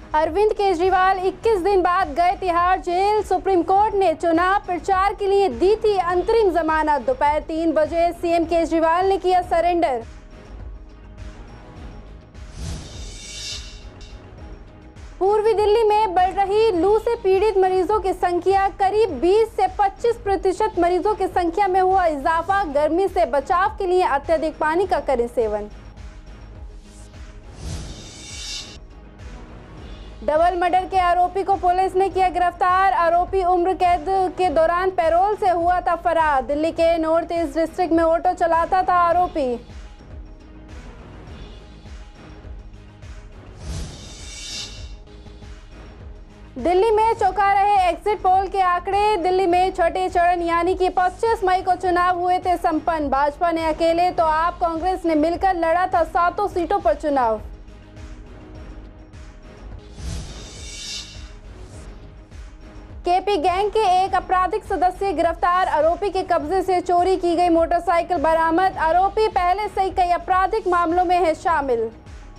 अरविंद केजरीवाल 21 दिन बाद गए तिहाड़ जेल। सुप्रीम कोर्ट ने चुनाव प्रचार के लिए दी थी अंतरिम जमानत। दोपहर 3 बजे सीएम केजरीवाल ने किया सरेंडर। पूर्वी दिल्ली में बढ़ रही लू से पीड़ित मरीजों की संख्या, करीब 20 से 25% मरीजों की संख्या में हुआ इजाफा। गर्मी से बचाव के लिए अत्यधिक पानी का करें सेवन। डबल मर्डर के आरोपी को पुलिस ने किया गिरफ्तार। आरोपी उम्र कैद के दौरान पैरोल से हुआ था फरार। दिल्ली के नॉर्थ ईस्ट डिस्ट्रिक्ट में ऑटो चलाता था आरोपी। दिल्ली में चौंका रहे एग्जिट पोल के आंकड़े। दिल्ली में छठे चरण यानी कि 25 मई को चुनाव हुए थे संपन्न। भाजपा ने अकेले तो आप कांग्रेस ने मिलकर लड़ा था 7 सीटों पर चुनाव। केपी गैंग के एक आपराधिक सदस्य गिरफ्तार। आरोपी के कब्जे से चोरी की गई मोटरसाइकिल बरामद। आरोपी पहले से ही कई आपराधिक मामलों में है शामिल।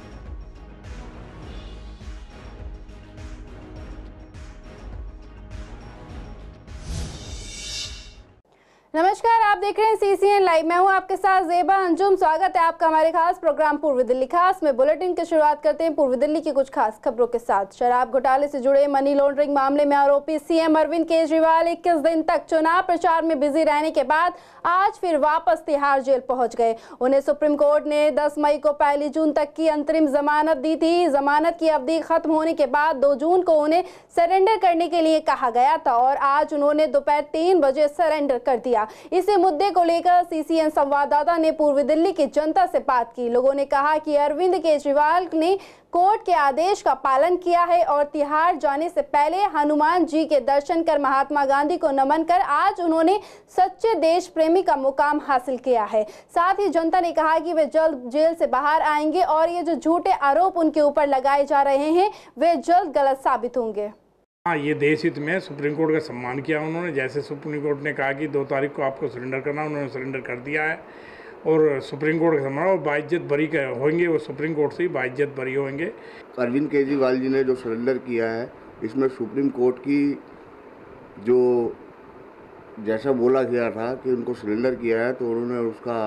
नमस्कार, आप देख रहे हैं सीसीएन लाइव। मैं हूं आपके साथ ज़ेबा अंजुम। स्वागत है आपका हमारे खास प्रोग्राम पूर्वी दिल्ली खास में। बुलेटिन की शुरुआत करते हैं पूर्वी दिल्ली की कुछ खास खबरों के साथ। शराब घोटाले से जुड़े मनी लॉन्ड्रिंग मामले में आरोपी सीएम अरविंद केजरीवाल 21 दिन तक चुनाव प्रचार में बिजी रहने के बाद आज फिर वापस तिहाड़ जेल पहुंच गए। उन्हें सुप्रीम कोर्ट ने 10 मई को 1 जून तक की अंतरिम जमानत दी थी। जमानत की अवधि खत्म होने के बाद 2 जून को उन्हें सरेंडर करने के लिए कहा गया था और आज उन्होंने दोपहर 3 बजे सरेंडर कर दिया। इसी मुद्दे को लेकर सीसीएन संवाददाता ने पूर्वी दिल्ली की जनता से बात की। लोगों ने कहा कि अरविंद केजरीवाल ने कोर्ट के आदेश का पालन किया है और तिहाड़ जाने से पहले हनुमान जी के दर्शन कर महात्मा गांधी को नमन कर आज उन्होंने सच्चे देश प्रेमी का मुकाम हासिल किया है। साथ ही जनता ने कहा कि वे जल्द जेल से बाहर आएंगे और ये जो झूठे आरोप उनके ऊपर लगाए जा रहे हैं वे जल्द गलत साबित होंगे। हाँ, ये देश हित में सुप्रीम कोर्ट का सम्मान किया उन्होंने। जैसे सुप्रीम कोर्ट ने कहा कि 2 तारीख को आपको सरेंडर करना, उन्होंने सरेंडर कर दिया है और सुप्रीम कोर्ट का सम्मान और बाइज्जत बरी होंगे। वो सुप्रीम कोर्ट से ही बाइज्जत बरी होंगे। अरविंद केजरीवाल जी ने जो सरेंडर किया है इसमें सुप्रीम कोर्ट की जो जैसा बोला गया था कि उनको सरेंडर किया है तो उन्होंने उसका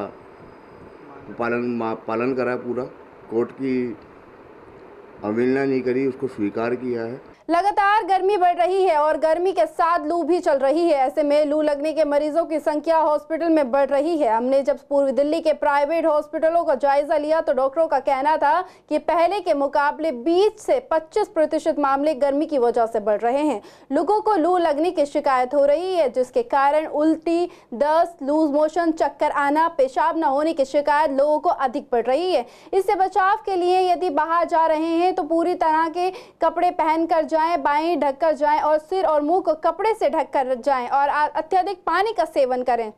पालन करा पूरा। कोर्ट की अवहेलना नहीं करी, उसको स्वीकार किया है। लगातार गर्मी बढ़ रही है और गर्मी के साथ लू भी चल रही है। ऐसे में लू लगने के मरीजों की संख्या हॉस्पिटल में बढ़ रही है। हमने जब पूर्वी दिल्ली के प्राइवेट हॉस्पिटलों का जायजा लिया तो डॉक्टरों का कहना था कि पहले के मुकाबले 20 से 25% मामले गर्मी की वजह से बढ़ रहे हैं। लोगों को लू लगने की शिकायत हो रही है जिसके कारण उल्टी, दस्त, लूज मोशन, चक्कर आना, पेशाब न होने की शिकायत लोगों को अधिक बढ़ रही है। इससे बचाव के लिए यदि बाहर जा रहे हैं तो पूरी तरह के कपड़े पहन कर जाएं, बाएं ढक कर जाएं और सिर और मुंह को कपड़े से ढक कर जाएं और अत्यधिक पानी का सेवन करें।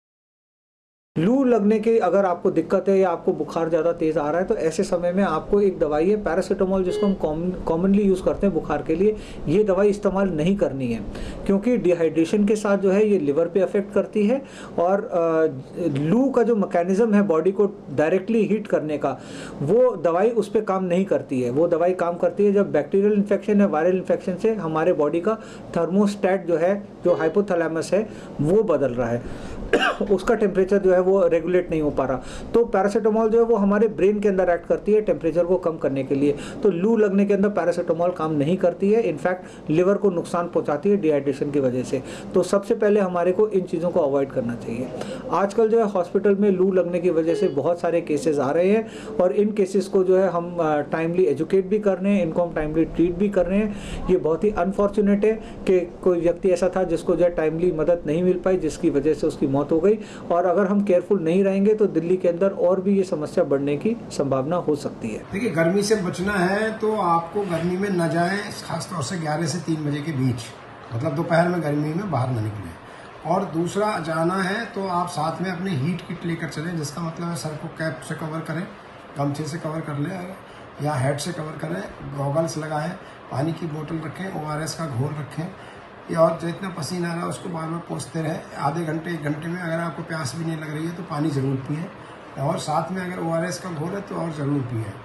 लू लगने की अगर आपको दिक्कत है या आपको बुखार ज़्यादा तेज़ आ रहा है तो ऐसे समय में आपको एक दवाई है पैरासीटामोल, जिसको हम कॉमनली यूज़ करते हैं बुखार के लिए। ये दवाई इस्तेमाल नहीं करनी है क्योंकि डिहाइड्रेशन के साथ जो है ये लिवर पे अफेक्ट करती है और लू का जो मैकेनिज्म है बॉडी को डायरेक्टली हीट करने का, वो दवाई उस पर काम नहीं करती है। वो दवाई काम करती है जब बैक्टीरियल इन्फेक्शन या वायरल इन्फेक्शन से हमारे बॉडी का थर्मोस्टेट जो है, जो हाइपोथैलेमस है, वो बदल रहा है उसका टेम्परेचर जो है वो रेगुलेट नहीं हो पा रहा। तो पैरासीटामोल जो है वो हमारे ब्रेन के अंदर एक्ट करती है टेम्परेचर को कम करने के लिए। तो लू लगने के अंदर पैरासीटामोल काम नहीं करती है, इनफैक्ट लिवर को नुकसान पहुंचाती है डिहाइड्रेशन की वजह से। तो सबसे पहले हमारे को इन चीज़ों को अवॉइड करना चाहिए। आजकल जो है हॉस्पिटल में लू लगने की वजह से बहुत सारे केसेस आ रहे हैं और इन केसेस को जो है हम टाइमली एजुकेट भी कर रहे हैं, इनको हम टाइमली ट्रीट भी कर रहे हैं। ये बहुत ही अनफॉर्चुनेट है कि कोई व्यक्ति ऐसा था जिसको जो है टाइमली मदद नहीं मिल पाई, जिसकी वजह से उसकी मौत हो गई। और अगर हम केयरफुल नहीं रहेंगे तो दिल्ली के अंदर और भी ये समस्या बढ़ने की संभावना हो सकती है। देखिए, गर्मी से बचना है तो आपको गर्मी में न जाएं, खासतौर से 11 से 3 बजे के बीच, मतलब दोपहर में गर्मी में बाहर न निकलें। और दूसरा, जाना है तो आप साथ में अपनी हीट किट लेकर चलें, जिसका मतलब है सर को कैप से कवर करें, गमछे से कवर कर लें या हेड से कवर करें, गॉगल्स लगाएं, पानी की बोतल रखें, ORS का घोल रखें और जितना पसीना आ रहा है उसको बार बार पोंछते रहें। आधे घंटे 1 घंटे में अगर आपको प्यास भी नहीं लग रही है तो पानी ज़रूर पिए और साथ में अगर ORS का घोल है तो और ज़रूर पिए।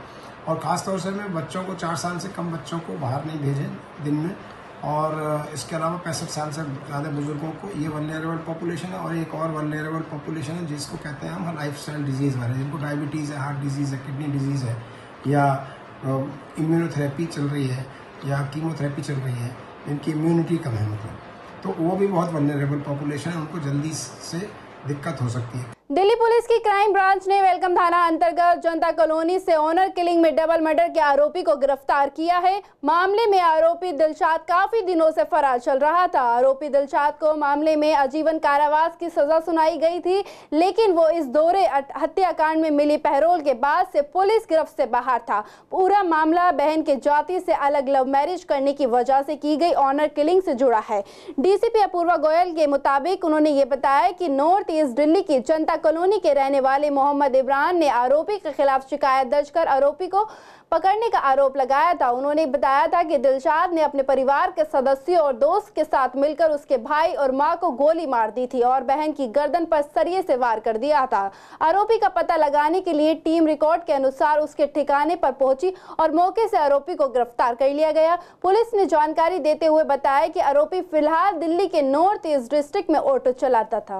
और ख़ास तौर से मैं बच्चों को 4 साल से कम बच्चों को बाहर नहीं भेजें दिन में, और इसके अलावा 65 साल से ज़्यादा बुजुर्गों को, ये वल्नरेबल पॉपुलेशन है। और एक और वल्नरेबल पॉपुलेशन है जिसको कहते हैं हम लाइफस्टाइल डिजीज़ वाले, जिनको डायबिटीज़ है, हार्ट डिजीज़ है, किडनी डिजीज़ है, या इम्यूनोथेरेपी चल रही है या कीमोथेरेपी चल रही है, इनकी इम्यूनिटी कम है मतलब, तो वो भी बहुत वल्नरेबल पॉपुलेशन है, उनको जल्दी से दिक्कत हो सकती है। दिल्ली पुलिस की क्राइम ब्रांच ने वेलकम थाना अंतर्गत जनता कॉलोनी से ऑनर किलिंग में डबल मर्डर के आरोपी को गिरफ्तार किया है। मामले में आरोपी दिलशाद काफी दिनों से फरार चल रहा था। आरोपी दिलशाद को मामले में आजीवन कारावास की सजा सुनाई गई थी, लेकिन वो इस दोहरे हत्याकांड में मिली पैरोल के बाद से पुलिस गिरफ्त से बाहर था। पूरा मामला बहन के जाति से अलग लव मैरिज करने की वजह से की गई ऑनर किलिंग से जुड़ा है। डीसीपी अपूर्वा गोयल के मुताबिक उन्होंने ये बताया कि नॉर्थ ईस्ट दिल्ली की जनता कॉलोनी के रहने वाले मोहम्मद इमरान ने आरोपी के खिलाफ शिकायत दर्ज कर आरोपी को पकड़ने का आरोप लगाया था। उन्होंने बताया था कि दिलशाद ने अपने परिवार के सदस्यों और दोस्त के साथ मिलकर उसके भाई और मां को गोली मार दी थी और बहन की गर्दन पर सरिये से वार कर दिया था। आरोपी का पता लगाने के लिए टीम रिकॉर्ड के अनुसार उसके ठिकाने पर पहुंची और मौके से आरोपी को गिरफ्तार कर लिया गया। पुलिस ने जानकारी देते हुए बताया कि आरोपी फिलहाल दिल्ली के नॉर्थ ईस्ट डिस्ट्रिक्ट में ऑटो चलाता था।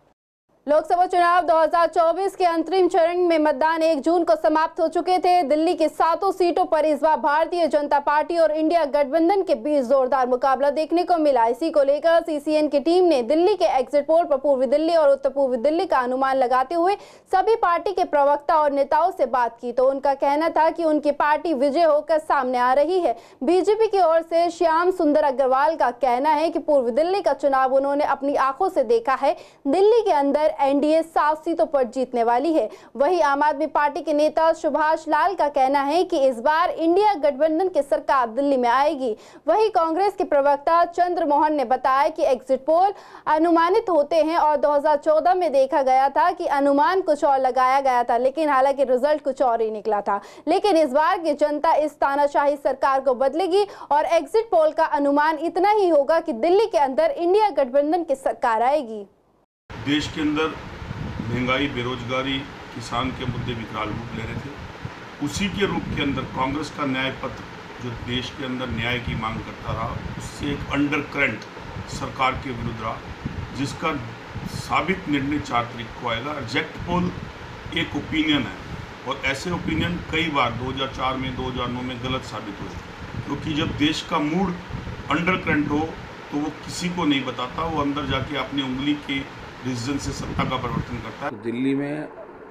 लोकसभा चुनाव 2024 के अंतरिम चरण में मतदान 1 जून को समाप्त हो चुके थे। दिल्ली की 7 सीटों पर इस बार भारतीय जनता पार्टी और इंडिया गठबंधन के बीच जोरदार मुकाबला देखने को मिला। इसी को लेकर सीसीएन की टीम ने दिल्ली के एग्जिट पोल पर पूर्वी दिल्ली और उत्तर पूर्वी दिल्ली का अनुमान लगाते हुए सभी पार्टी के प्रवक्ता और नेताओं से बात की, तो उनका कहना था कि उनकी पार्टी विजय होकर सामने आ रही है। बीजेपी की ओर से श्याम सुंदर अग्रवाल का कहना है कि पूर्वी दिल्ली का चुनाव उन्होंने अपनी आंखों से देखा है। दिल्ली के अंदर एनडीए 7 सीटों पर जीतने वाली है। वहीं आम आदमी पार्टी के नेता सुभाष लाल का कहना है कि इस बार इंडिया गठबंधन की सरकार दिल्ली में आएगी। वहीं कांग्रेस के प्रवक्ता चंद्र मोहन ने बताया कि एग्जिट पोल अनुमानित होते हैं और 2014 में देखा गया था कि अनुमान कुछ और लगाया गया था, लेकिन हालांकि रिजल्ट कुछ और ही निकला था। लेकिन इस बार की जनता इस तानाशाही सरकार को बदलेगी और एग्जिट पोल का अनुमान इतना ही होगा कि दिल्ली के अंदर इंडिया गठबंधन की सरकार आएगी। देश के अंदर महंगाई, बेरोजगारी, किसान के मुद्दे विकराल रूप ले रहे थे। उसी के रूप के अंदर कांग्रेस का न्याय पत्र जो देश के अंदर न्याय की मांग करता रहा, उससे एक अंडर करंट सरकार के विरुद्ध रहा, जिसका साबित निर्णय 4 तारीख को आएगा। एग्जिट पोल एक ओपिनियन है और ऐसे ओपिनियन कई बार 2004 में, 2009 में गलत साबित हुए, क्योंकि जब देश का मूड अंडर करंट हो तो वो किसी को नहीं बताता, वो अंदर जाके अपनी उंगली के डिसीजन से सत्ता का परिवर्तन करता है। तो दिल्ली में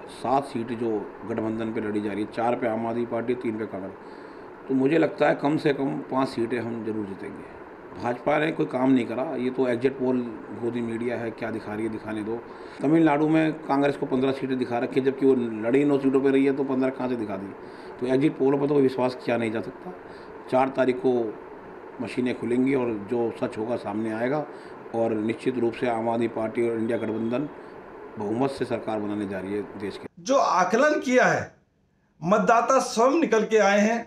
7 सीटें जो गठबंधन पे लड़ी जा रही है, 4 पे आम आदमी पार्टी, 3 पे कांग्रेस, तो मुझे लगता है कम से कम 5 सीटें हम जरूर जीतेंगे। भाजपा ने कोई काम नहीं करा, ये तो एग्जिट पोल गोदी मीडिया है, क्या दिखा रही है दिखाने दो। तमिलनाडु में कांग्रेस को 15 सीटें दिखा रखी है, जबकि वो लड़ी 9 सीटों पर रही है, तो 15 कहाँ से दिखा दी। तो एग्जिट पोल पर तो विश्वास किया नहीं जा सकता। 4 तारीख को मशीनें खुलेंगी और जो सच होगा सामने आएगा और निश्चित रूप से आम आदमी पार्टी और इंडिया गठबंधन बहुमत से सरकार बनाने जा रही है देश के। जो आकलन किया है, मतदाता स्वयं निकल के आए हैं।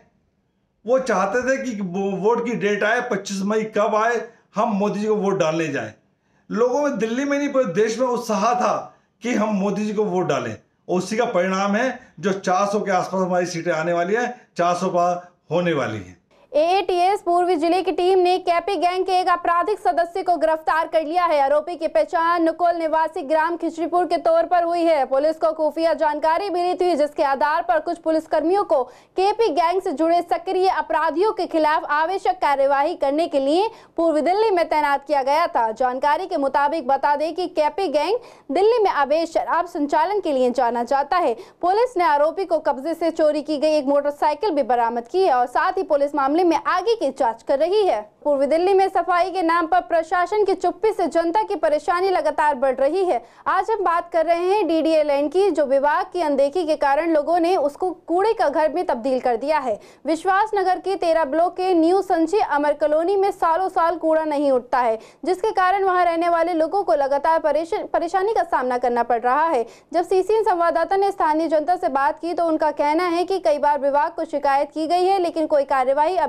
वो चाहते थे कि वोट की डेट आए, 25 मई कब आए, हम मोदी जी को वोट डालने जाएं। लोगों में दिल्ली में नहीं पूरे देश में उत्साह था कि हम मोदी जी को वोट डालें। उसी का परिणाम है जो 400 के आसपास हमारी सीटें आने वाली हैं, 400 पर होने वाली हैं। एएटीएस पूर्वी जिले की टीम ने कैपी गैंग के एक आपराधिक सदस्य को गिरफ्तार कर लिया है। आरोपी की पहचान नुकोल निवासी ग्राम खिचड़ीपुर के तौर पर हुई है। पुलिस को खुफिया जानकारी मिली थी, जिसके आधार पर कुछ पुलिसकर्मियों को केपी गैंग से जुड़े सक्रिय अपराधियों के खिलाफ आवश्यक कार्यवाही करने के लिए पूर्वी दिल्ली में तैनात किया गया था। जानकारी के मुताबिक बता दें कि केपी गैंग दिल्ली में अवैध शराब संचालन के लिए जाना जाता है। पुलिस ने आरोपी को कब्जे से चोरी की गई एक मोटरसाइकिल भी बरामद की है और साथ ही पुलिस मामले में आगे की जांच कर रही है। पूर्वी दिल्ली में सफाई के नाम पर प्रशासन की चुप्पी से जनता की परेशानी लगातार बढ़ रही है। आज हम बात कर रहे हैं डीडीए लैंड की, जो विभाग की अनदेखी के कारण लोगों ने उसको कूड़े का घर में तब्दील कर दिया है। विश्वास नगर की 13 ब्लॉक के न्यू संची अमर कॉलोनी में सालों साल कूड़ा नहीं उठता है, जिसके कारण वहां रहने वाले लोगों को लगातार परेशानी का सामना करना पड़ रहा है। जब सीसीएन संवाददाता ने स्थानीय जनता से बात की तो उनका कहना है कि कई बार विभाग को शिकायत की गई है, लेकिन कोई कार्यवाही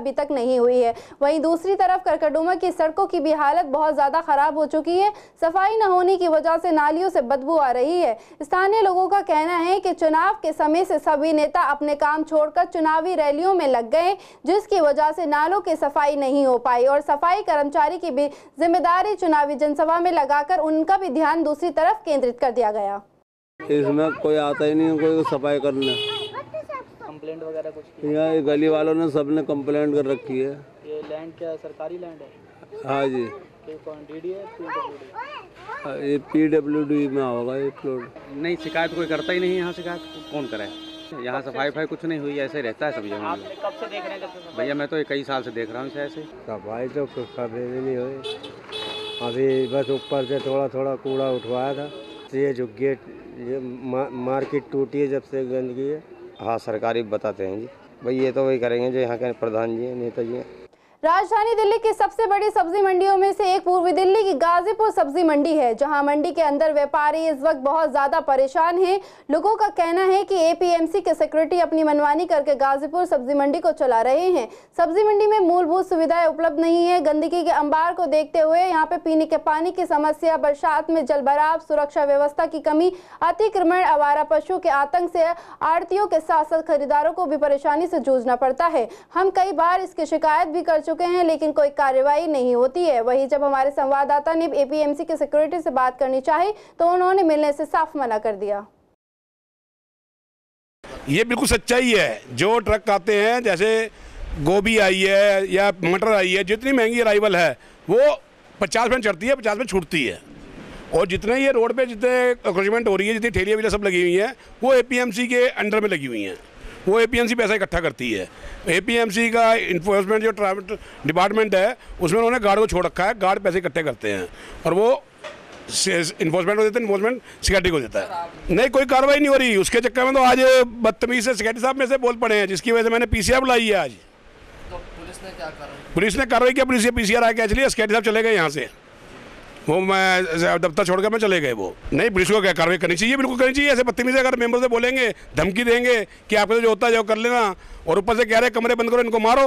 अभी तक नहीं हुई है। वहीं दूसरी तरफ करकड़डुमा की सड़कों की भी हालत बहुत ज़्यादा खराब हो चुकी है। सफाई न होने की वजह से नालियों से बदबू आ रही है। स्थानीय लोगों का कहना है कि चुनाव के समय से सभी नेता अपने काम छोड़कर चुनावी रैलियों में लग गए, जिसकी वजह से नालों की सफाई नहीं हो पाई और सफाई कर्मचारी की भी जिम्मेदारी चुनावी जनसभा में लगाकर उनका भी ध्यान दूसरी तरफ केंद्रित कर दिया गया। इसमें कोई आता ही नहीं, कोई सफाई करने। कंप्लेंट वगैरह कुछ? यहाँ गली वालों ने सबने कंप्लेंट कर रखी है। ये लैंड क्या सरकारी लैंड है? हाँ जी। कौन, डीडी है, पीडब्ल्यूडी? ये पीडब्ल्यूडी में होगा ये प्लॉट। नहीं, शिकायत कोई करता ही नहीं। यहाँ शिकायत कौन करे? यहाँ सफाई कुछ नहीं हुई, ऐसे रहता है सब जगह। आप कब से देख रहे हैं? भैया मैं तो कई साल से देख रहा हूँ ऐसे। सफाई तो कभी भी नहीं हुई। अभी बस ऊपर से थोड़ा थोड़ा कूड़ा उठवाया था। ये जो गेट, ये मार्केट टूटी है जब से गंदगी है। हाँ, सरकारी बताते हैं जी। भाई ये तो वही करेंगे जो यहाँ के प्रधान जी हैं, नेता जी हैं। राजधानी दिल्ली की सबसे बड़ी सब्जी मंडियों में से एक पूर्वी दिल्ली की गाजीपुर सब्जी मंडी है, जहां मंडी के अंदर व्यापारी इस वक्त बहुत ज्यादा परेशान हैं। लोगों का कहना है कि एपीएमसी के सेक्रेटरी अपनी मनमानी करके गाजीपुर सब्जी मंडी को चला रहे हैं। सब्जी मंडी में मूलभूत सुविधाएं उपलब्ध नहीं है। गंदगी के अंबार को देखते हुए यहाँ पे पीने के पानी की समस्या, बरसात में जलभराव, सुरक्षा व्यवस्था की कमी, अतिक्रमण, आवारा पशुओं के आतंक से आड़तियों के साथ साथ खरीदारों को भी परेशानी से जूझना पड़ता है। हम कई बार इसकी शिकायत भी कर चुके हैं, लेकिन कोई कार्रवाई नहीं होती है। वहीं जब हमारे संवाददाता ने एपीएमसी के सेक्रेटरी से बात करनी चाही तो उन्होंने मिलने से साफ मना कर दिया। ये बिल्कुल सच्चाई है। जो ट्रक आते हैं, जैसे गोभी आई है या मटर आई है, जितनी महंगी अराइवल है वो 50 में चढ़ती है, 50 में छूटती है। और जितने ये रोड पे जितने अक्रोचमेंट हो रही है, जितनी ठेलियाँ वगैरह सब लगी हुई हैं, वो एपीएमसी के अंडर में लगी हुई हैं। वो एपीएमसी पैसा इकट्ठा करती है। एपीएमसी का इन्फोर्समेंट जो ट्रैफिक डिपार्टमेंट है, उसमें उन्होंने गार्ड को छोड़ रखा है। गार्ड पैसे इकट्ठे करते हैं और वो इन्फोर्समेंट को देते हैं, इन्फोर्समेंट सिक्योरिटी को देता है। नहीं, कोई कार्रवाई नहीं हो रही। उसके चक्कर में तो आज बदतमीज से सिक्योरिटी साहब में से बोल पड़े हैं, जिसकी वजह से मैंने पीसीआर बुलाई है आज। तो पुलिस ने क्या कार्रवाई? पुलिस ने कार्रवाई किया, पुलिस पीसीआर आके चलिए, सिक्योरिटी साहब चले गए यहाँ से। वो मैं दफ्तर छोड़कर मैं चले गए। वो नहीं, पुलिस को क्या कार्रवाई करनी चाहिए, बिल्कुल करनी चाहिए। ऐसे बदतमीजी अगर मेंबर से बोलेंगे, धमकी देंगे कि आपको जो होता है जो कर लेना, और ऊपर से कह रहे कमरे बंद करो, इनको मारो,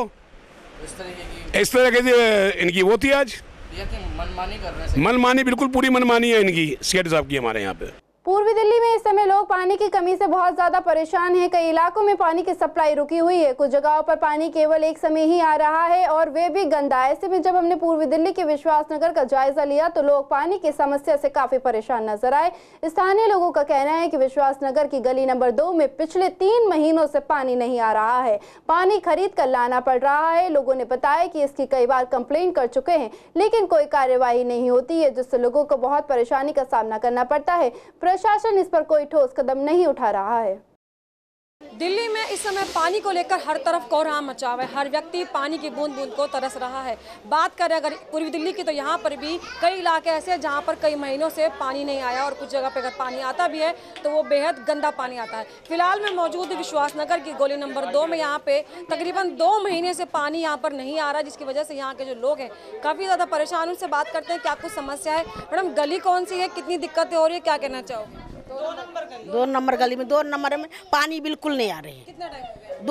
इस तरह की इनकी वो थी आज। मनमानी कर रहे हैं। मनमानी, बिल्कुल पूरी मनमानी है इनकी, सिक्योरिटी साहब की हमारे यहाँ पे। पूर्वी दिल्ली में इस समय लोग पानी की कमी से बहुत ज्यादा परेशान हैं। कई इलाकों में पानी की सप्लाई रुकी हुई है। कुछ जगहों पर पानी केवल एक समय ही आ रहा है और वे भी गंदा। ऐसे में जब हमने पूर्वी दिल्ली के विश्वास नगर का जायजा लिया तो लोग पानी की समस्या से काफी परेशान नजर आए। स्थानीय लोगों का कहना है कि विश्वास नगर की गली नंबर 2 में पिछले 3 महीनों से पानी नहीं आ रहा है। पानी खरीद कर लाना पड़ रहा है। लोगों ने बताया कि इसकी कई बार कंप्लेन कर चुके हैं, लेकिन कोई कार्यवाही नहीं होती है, जिससे लोगों को बहुत परेशानी का सामना करना पड़ता है। प्रशासन इस पर कोई ठोस कदम नहीं उठा रहा है। दिल्ली में इस समय पानी को लेकर हर तरफ कोहराम मचा हुआ है। हर व्यक्ति पानी की बूंद बूंद को तरस रहा है। बात करें अगर पूर्वी दिल्ली की, तो यहाँ पर भी कई इलाके ऐसे हैं जहाँ पर कई महीनों से पानी नहीं आया और कुछ जगह पर अगर पानी आता भी है तो वो बेहद गंदा पानी आता है। फिलहाल मैं मौजूद विश्वास नगर की गली नंबर 2 में। यहाँ पे तकरीबन 2 महीने से पानी यहाँ पर नहीं आ रहा, जिसकी वजह से यहाँ के जो लोग हैं काफ़ी ज़्यादा परेशान। उनसे बात करते हैं क्या कुछ समस्या है। मैडम, गली कौन सी है, कितनी दिक्कतें हो रही है, क्या कहना चाहोगे? 2 नंबर गली में 2 नंबर में पानी बिल्कुल नहीं आ रही है। कितना टाइम हो गया?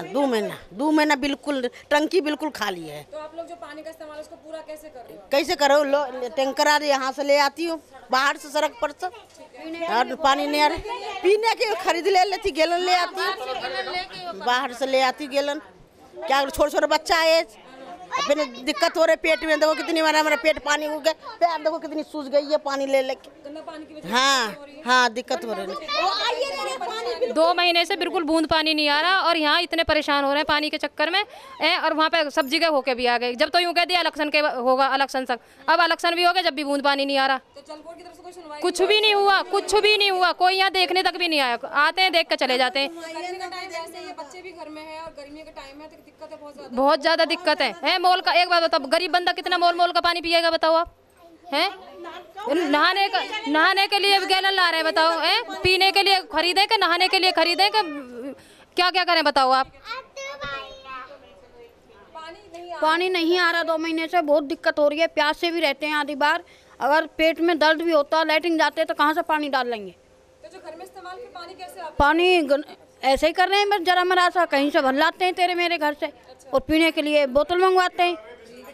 2 महीना बिल्कुल, टंकी बिल्कुल खाली है। तो आप लोग जो पानी का इस्तेमाल उसको पूरा कैसे कर रहे हो? कैसे करो, टैंकर आ रही यहाँ से ले आती हूँ, बाहर से सड़क पर से, और पानी नहीं आ रहा। पीने के खरीद ले लेती, गैलन ले आती, बाहर से ले आती गैलन। क्या छोटे बच्चा है, फिर दिक्कत हो रही पेट में। देखो कितनी मेरा पेट पानी हो गया, पैर देखो कितनी सूज गई है पानी ले लेके। हाँ, दिक्कत हो रही है। 2 महीने से बिल्कुल बूंद पानी नहीं आ रहा और यहाँ इतने परेशान हो रहे हैं पानी के चक्कर में। और वहाँ पे सब जगह होके भी आ गए। जब तो यूँ कह दिया इलेक्शन के होगा, इलेक्शन तक, अब इलेक्शन भी हो गया, जब भी बूंद पानी नहीं आ रहा। कुछ भी नहीं हुआ, कुछ भी नहीं हुआ। कोई यहाँ देखने तक भी नहीं आया। आते हैं, देख कर चले जाते हैं। बच्चे भी घर में है और गर्मी का टाइम है तो दिक्कत है, बहुत ज्यादा दिक्कत है। मोल का एक बार बताओ, गरीब बंदा कितना मोल का पानी पिएगा बताओ आप? हैं, नहाने के लिए गैलन ला रहे हैं बताओ, हैं? पीने के लिए खरीदें कि नहाने के लिए खरीदें कि क्या क्या करें बताओ आप? पानी नहीं आ रहा 2 महीने से, बहुत दिक्कत हो रही है। प्यासे भी रहते हैं आधी बार, अगर पेट में दर्द भी होता है, लैट्रिन जाते हैं तो कहाँ से पानी डाल लेंगे? तो जो घर में इस्तेमाल के पानी कैसे आता है? पानी ऐसे ही कर रहे हैं, बस जरा मरा सा कहीं से भर लाते हैं तेरे मेरे घर से, और पीने के लिए बोतल मंगवाते हैं,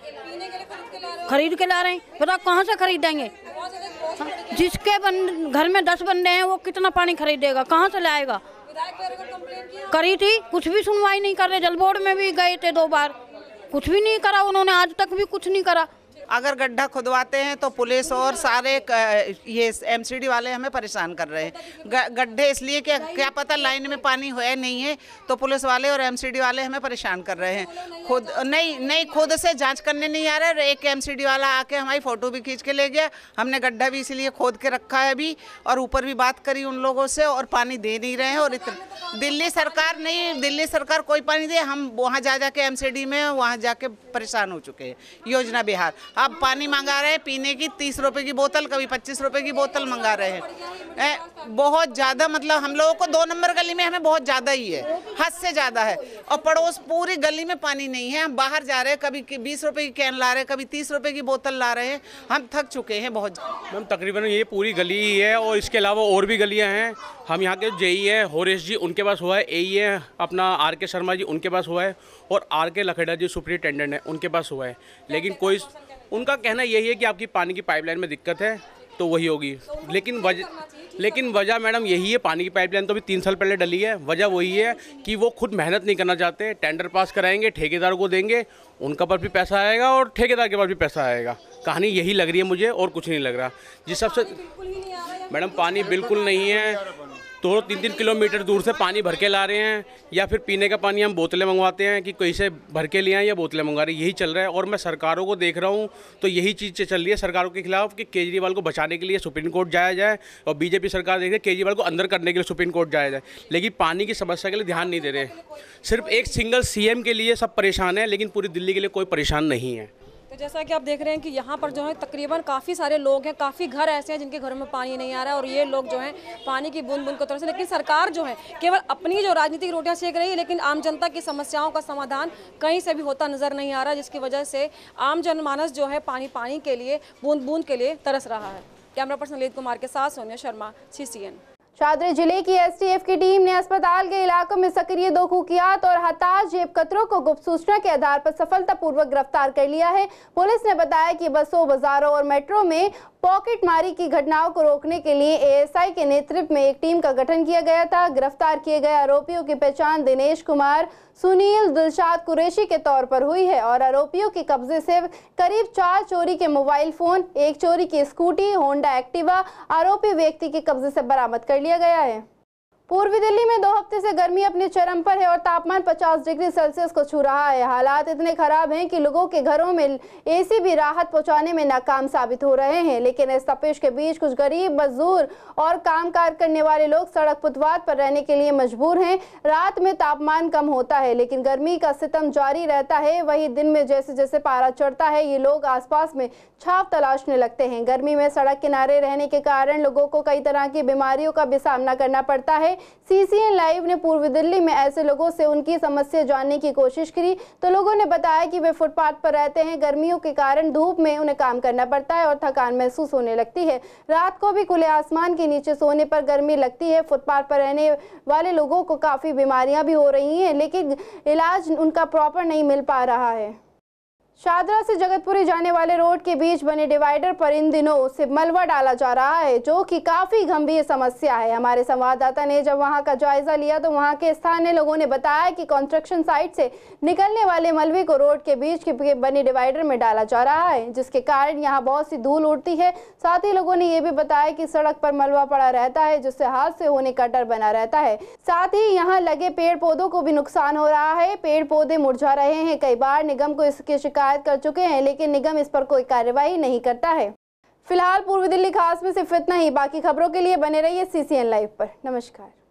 खरीद के ला रहे हैं। बताओ कहाँ से खरीदेंगे? जिसके घर में 10 बंदे हैं वो कितना पानी खरीदेगा, कहाँ से लाएगा? करी थी, कुछ भी सुनवाई नहीं कर रहे। जल बोर्ड में भी गए थे 2 बार, कुछ भी नहीं करा उन्होंने, आज तक भी कुछ नहीं करा। अगर गड्ढा खुदवाते हैं तो पुलिस और सारे ये एमसीडी वाले हमें परेशान कर रहे हैं। गड्ढे इसलिए कि क्या पता लाइन में पानी है नहीं है, तो पुलिस वाले और एमसीडी वाले हमें परेशान कर रहे हैं। खुद खुद से जांच करने नहीं आ रहे। और एक एमसीडी वाला आके हमारी फ़ोटो भी खींच के ले गया। हमने गड्ढा भी इसीलिए खोद के रखा है अभी, और ऊपर भी बात करी उन लोगों से, और पानी दे नहीं रहे हैं। और दिल्ली सरकार कोई पानी दे, हम वहाँ जा के एमसीडी में वहाँ जाके परेशान हो चुके हैं। योजना बिहार अब पानी मंगा रहे हैं पीने की, 30 रुपए की बोतल, कभी 25 रुपए की बोतल मंगा रहे हैं। बहुत ज़्यादा, मतलब हम लोगों को 2 नंबर गली में हमें बहुत ज़्यादा ही है, हद से ज़्यादा है। और पड़ोस पूरी गली में पानी नहीं है। हम बाहर जा रहे हैं, कभी 20 रुपए की कैन ला रहे हैं, कभी 30 रुपए की बोतल ला रहे हैं। हम थक चुके हैं बहुत। मैम तकरीबन ये पूरी गली ही है, और इसके अलावा और भी गलियाँ हैं। हम यहाँ के जेई है होरेश जी, उनके पास हुआ है, एई है अपना RK शर्मा जी, उनके पास हुआ है, और RK लखेड़ा जी सुपरिटेंडेंट है, उनके पास हुआ है। लेकिन कोई, उनका कहना यही है कि आपकी पानी की पाइपलाइन में दिक्कत है तो वही होगी। लेकिन वजह मैडम यही है, पानी की पाइपलाइन तो अभी 3 साल पहले डली है। वजह वही है कि वो खुद मेहनत नहीं करना चाहते। टेंडर पास कराएंगे, ठेकेदार को देंगे, उनका पर भी पैसा आएगा और ठेकेदार के पास भी पैसा आएगा। कहानी यही लग रही है मुझे, और कुछ नहीं लग रहा। जिस सबसे मैडम पानी बिल्कुल नहीं है, 2-3 किलोमीटर दूर से पानी भर के ला रहे हैं, या फिर पीने का पानी हम बोतलें मंगवाते हैं कि कैसे भर के ले आए, या बोतलें मंगा रहे हैं। यही चल रहा है। और मैं सरकारों को देख रहा हूँ तो यही चीज़ चल रही है सरकारों के खिलाफ कि केजरीवाल को बचाने के लिए सुप्रीम कोर्ट जाया जाए, और बीजेपी सरकार देख रही है केजरीवाल को अंदर करने के लिए सुप्रीम कोर्ट जाया जाए। लेकिन पानी की समस्या के लिए ध्यान नहीं दे रहे। सिर्फ एक सिंगल CM के लिए सब परेशान है, लेकिन पूरी दिल्ली के लिए कोई परेशान नहीं है। तो जैसा कि आप देख रहे हैं कि यहाँ पर जो है तकरीबन काफ़ी सारे लोग हैं, काफ़ी घर ऐसे हैं जिनके घरों में पानी नहीं आ रहा है, और ये लोग जो हैं पानी की बूंद बूंद को तरफ से। लेकिन सरकार जो है केवल अपनी जो राजनीतिक रोटियां सेक रही है, लेकिन आम जनता की समस्याओं का समाधान कहीं से भी होता नजर नहीं आ रहा, जिसकी वजह से आम जनमानस जो है पानी के लिए, बूंद बूंद के लिए तरस रहा है। कैमरा पर्सन ललित कुमार के साथ सोनिया शर्मा, CCN। शादरी जिले की STF की टीम ने अस्पताल के इलाकों में सक्रिय 2 कुख्यात और हताश जेब कतरों को गुप्त सूचना के आधार पर सफलतापूर्वक गिरफ्तार कर लिया है। पुलिस ने बताया कि बसों, बाजारों और मेट्रो में पॉकेट मारी की घटनाओं को रोकने के लिए ASI के नेतृत्व में एक टीम का गठन किया गया था। गिरफ्तार किए गए आरोपियों की पहचान दिनेश कुमार, सुनील, दिलशाद कुरैशी के तौर पर हुई है, और आरोपियों के कब्जे से करीब 4 चोरी के मोबाइल फोन, 1 चोरी की स्कूटी होंडा एक्टिवा आरोपी व्यक्ति के कब्जे से बरामद कर लिया गया है। पूर्वी दिल्ली में 2 हफ्ते से गर्मी अपने चरम पर है और तापमान 50 डिग्री सेल्सियस को छू रहा है। हालात इतने खराब हैं कि लोगों के घरों में AC भी राहत पहुंचाने में नाकाम साबित हो रहे हैं। लेकिन इस तपिश के बीच कुछ गरीब, मजदूर और कामकाज करने वाले लोग सड़क फुटपाथ पर रहने के लिए मजबूर हैं। रात में तापमान कम होता है, लेकिन गर्मी का सितम जारी रहता है। वहीं दिन में जैसे जैसे पारा चढ़ता है, ये लोग आसपास में छाव तलाशने लगते हैं। गर्मी में सड़क किनारे रहने के कारण लोगों को कई तरह की बीमारियों का भी सामना करना पड़ता है। CCN लाइव ने पूर्वी दिल्ली में ऐसे लोगों से उनकी समस्या जानने की कोशिश की, तो लोगों ने बताया कि वे फुटपाथ पर रहते हैं। गर्मियों के कारण धूप में उन्हें काम करना पड़ता है और थकान महसूस होने लगती है। रात को भी खुले आसमान के नीचे सोने पर गर्मी लगती है। फुटपाथ पर रहने वाले लोगों को काफ़ी बीमारियां भी हो रही हैं, लेकिन इलाज उनका प्रॉपर नहीं मिल पा रहा है। शादरा से जगतपुरी जाने वाले रोड के बीच बने डिवाइडर पर इन दिनों से मलबा डाला जा रहा है, जो कि काफी गंभीर समस्या है। हमारे संवाददाता ने जब वहां का जायजा लिया तो वहां के स्थानीय लोगों ने बताया कि कंस्ट्रक्शन साइट से निकलने वाले मलबे को रोड के बीच के बने डिवाइडर में डाला जा रहा है, जिसके कारण यहां बहुत सी धूल उड़ती है। साथ ही लोगों ने यह भी बताया कि सड़क पर मलबा पड़ा रहता है, जिससे हादसे होने का डर बना रहता है। साथ ही यहाँ लगे पेड़ पौधों को भी नुकसान हो रहा है। पेड़ पौधे मुरझा रहे हैं। कई बार निगम को इसकी शिकायत कर चुके हैं, लेकिन निगम इस पर कोई कार्रवाई नहीं करता है। फिलहाल पूर्वी दिल्ली खास में सिर्फ इतना ही। बाकी खबरों के लिए बने रहिए CCN लाइव पर। नमस्कार।